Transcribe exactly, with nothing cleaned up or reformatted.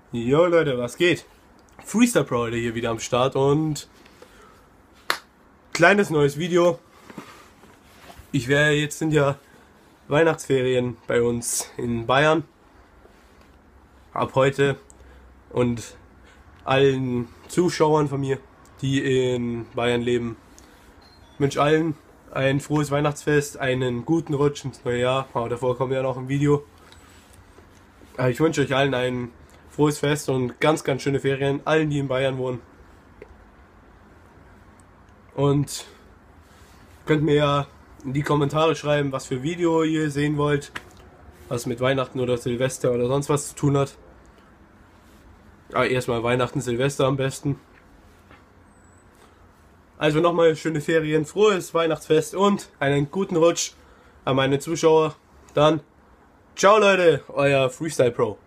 Jo Leute, was geht? Freestyle Pro heute hier wieder am Start und kleines neues Video. Ich wäre jetzt sind ja Weihnachtsferien bei uns in Bayern ab heute und allen Zuschauern von mir, die in Bayern leben, wünsche allen ein frohes Weihnachtsfest, einen guten Rutsch ins neue Jahr. Aber davor kommt ja noch ein Video. Ich wünsche euch allen ein frohes Fest und ganz, ganz schöne Ferien, allen, die in Bayern wohnen. Und könnt mir ja in die Kommentare schreiben, was für Video ihr sehen wollt, was mit Weihnachten oder Silvester oder sonst was zu tun hat. Aber erstmal Weihnachten, Silvester am besten. Also nochmal schöne Ferien, frohes Weihnachtsfest und einen guten Rutsch an meine Zuschauer. Dann ciao Leute, euer Freestyle Pro.